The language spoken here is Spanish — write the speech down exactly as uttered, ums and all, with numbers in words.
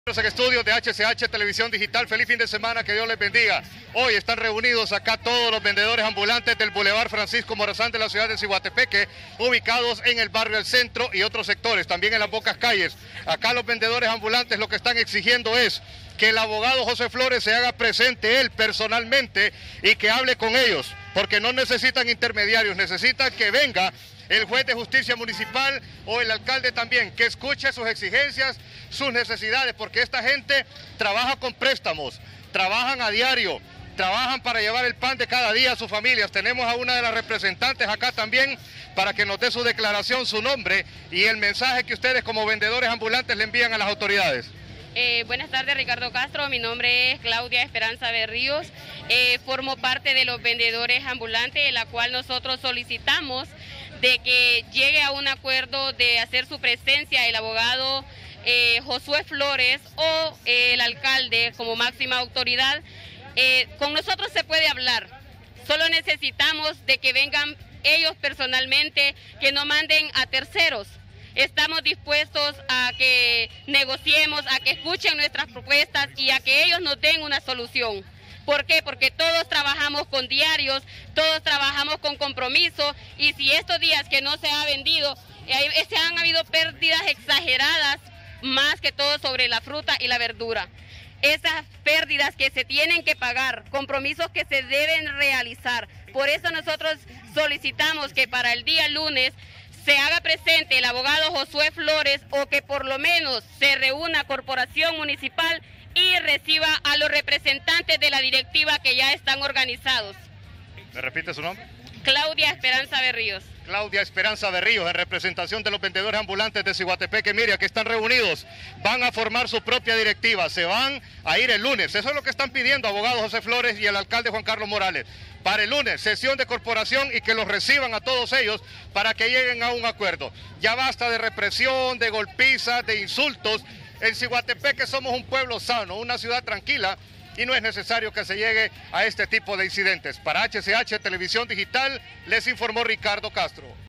En estudios de H C H Televisión Digital, feliz fin de semana, que Dios les bendiga. Hoy están reunidos acá todos los vendedores ambulantes del Boulevard Francisco Morazán de la ciudad de Ciguatepeque, ubicados en el barrio El Centro y otros sectores, también en las pocas calles. Acá los vendedores ambulantes lo que están exigiendo es que el abogado José Flores se haga presente él personalmente y que hable con ellos, porque no necesitan intermediarios, necesitan que venga el juez de justicia municipal o el alcalde también, que escuche sus exigencias, sus necesidades, porque esta gente trabaja con préstamos, trabajan a diario, trabajan para llevar el pan de cada día a sus familias. Tenemos a una de las representantes acá también para que nos dé su declaración, su nombre y el mensaje que ustedes como vendedores ambulantes le envían a las autoridades. Eh, buenas tardes, Ricardo Castro. Mi nombre es Claudia Esperanza Berríos. Eh, formo parte de los vendedores ambulantes, en la cual nosotros solicitamos de que llegue a un acuerdo de hacer su presencia el abogado eh, Josué Flores o eh, el alcalde como máxima autoridad. Eh, con nosotros se puede hablar, solo necesitamos de que vengan ellos personalmente, que no manden a terceros. Estamos dispuestos a que negociemos, a que escuchen nuestras propuestas y a que ellos nos den una solución. ¿Por qué? Porque todos trabajamos con diarios, todos trabajamos con compromiso, y si estos días que no se ha vendido, eh, se han habido pérdidas exageradas, más que todo sobre la fruta y la verdura. Esas pérdidas que se tienen que pagar, compromisos que se deben realizar. Por eso nosotros solicitamos que para el día lunes se haga presente el abogado Josué Flores, o que por lo menos se reúna Corporación Municipal y reciba a los representantes de la directiva que ya están organizados. ¿Me repite su nombre? Claudia Esperanza Berríos. Claudia Esperanza Berríos, en representación de los vendedores ambulantes de Ciguatepeque. Mire, aquí están reunidos, van a formar su propia directiva, se van a ir el lunes. Eso es lo que están pidiendo abogado José Flores y el alcalde Juan Carlos Morales. Para el lunes, sesión de corporación y que los reciban a todos ellos para que lleguen a un acuerdo. Ya basta de represión, de golpizas, de insultos. En Ciguatepeque somos un pueblo sano, una ciudad tranquila, y no es necesario que se llegue a este tipo de incidentes. Para H C H Televisión Digital les informó Ricardo Castro.